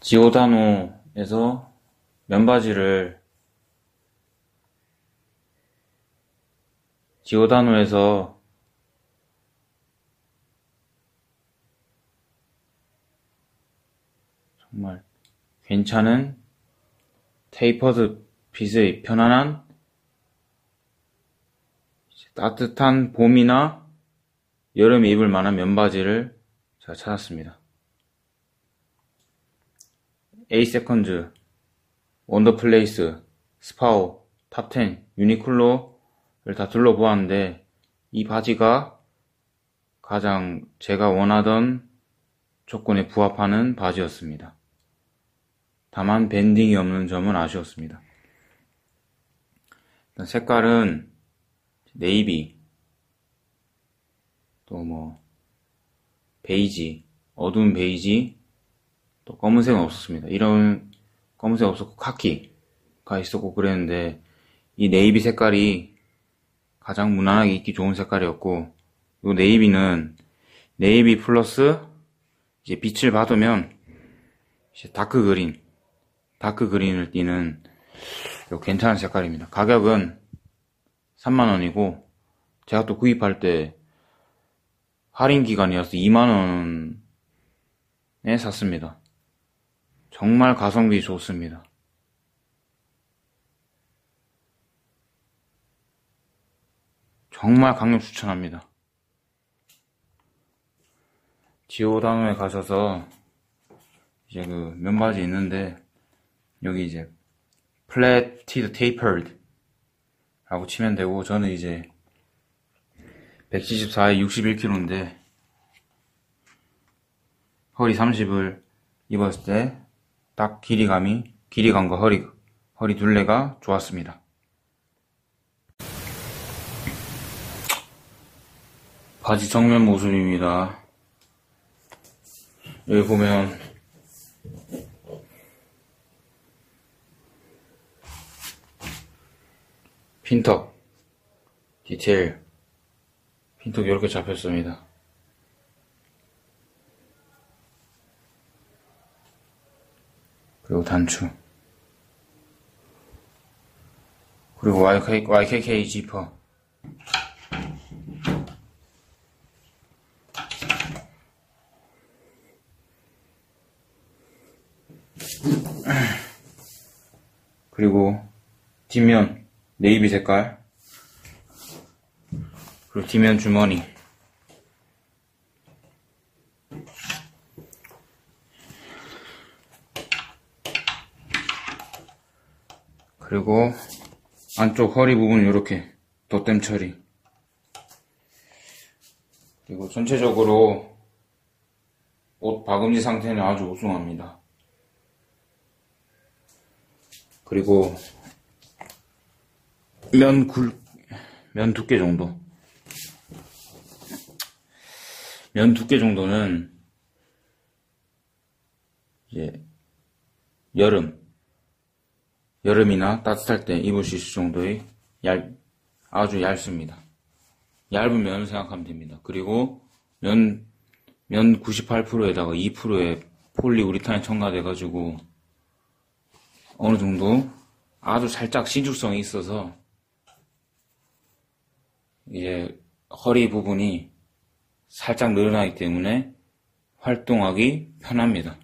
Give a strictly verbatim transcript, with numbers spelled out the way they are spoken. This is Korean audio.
지오다노에서 면바지를 지오다노에서 정말 괜찮은 테이퍼드 핏의 편안한 따뜻한 봄이나 여름에 입을 만한 면바지를 제가 찾았습니다. 에이세컨즈, 원더플레이스, 스파오, 탑텐, 유니클로를 다 둘러보았는데 이 바지가 가장 제가 원하던 조건에 부합하는 바지였습니다. 다만 밴딩이 없는 점은 아쉬웠습니다. 일단 색깔은 네이비, 또 뭐 베이지, 어두운 베이지, 또 검은색은 없었습니다. 이런 검은색 없었고 카키가 있었고 그랬는데 이 네이비 색깔이 가장 무난하게 입기 좋은 색깔이었고, 이 네이비는 네이비 플러스 이제 빛을 받으면 이제 다크 그린, 다크 그린을 띠는 괜찮은 색깔입니다. 가격은 삼만 원이고 제가 또 구입할 때 할인 기간이어서 이만 원에 샀습니다. 정말 가성비 좋습니다. 정말 강력 추천합니다. 지오다노에 가셔서 이제 그 면바지 있는데 여기 이제 플래티드 테이퍼드 라고 치면 되고, 저는 이제 백칠십사에 육십일 킬로그램인데 허리 삼십을 입었을 때 딱 길이감이, 길이감과 허리, 허리 둘레가 좋았습니다. 바지 정면 모습입니다. 여기 보면 핀턱 디테일, 핀턱이 이렇게 잡혔습니다. 그리고 단추, 그리고 와이케이, 와이케이케이 지퍼, 그리고 뒷면 네이비 색깔, 그리고 뒷면 주머니, 그리고 안쪽 허리 부분은 이렇게 덧댐 처리, 그리고 전체적으로 옷 박음지 상태는 아주 우수합니다. 그리고 면 굵, 면 두께 정도. 면 두께 정도는 이제 여름, 여름이나 따뜻할 때 입을 수 있을 정도의 얇, 아주 얇습니다. 얇은 면을 생각하면 됩니다. 그리고 면, 면 구십팔 퍼센트에다가 이 퍼센트의 폴리우리탄이 첨가돼가지고 어느 정도 아주 살짝 신축성이 있어서 이제 허리 부분이 살짝 늘어나기 때문에 활동하기 편합니다.